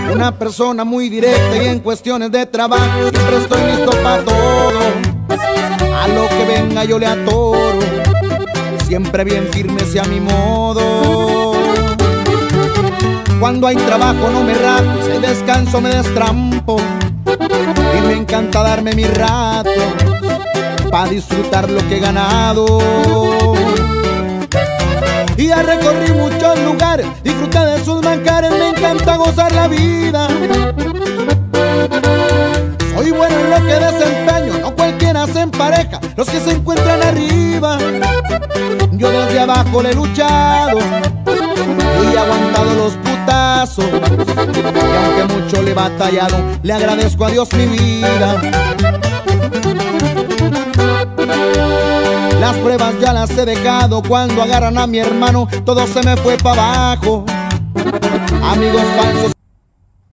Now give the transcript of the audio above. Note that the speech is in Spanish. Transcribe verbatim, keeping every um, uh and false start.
Una persona muy directa y en cuestiones de trabajo siempre estoy listo para todo. A lo que venga yo le atoro, siempre bien firme sea mi modo. Cuando hay trabajo no me rato, si hay descanso me destrampo. Y me encanta darme mi rato para disfrutar lo que he ganado. Y ya recorrí muchos lugares, disfruté de sus manjares, me encanta gozar la vida. Soy bueno en lo que desempeño, no cualquiera se empareja, los que se encuentran arriba. Yo desde abajo le he luchado y he aguantado los putazos, y aunque mucho le he batallado, le agradezco a Dios mi vida. Las pruebas ya las he dejado, cuando agarran a mi hermano todo se me fue para abajo. Amigos falsos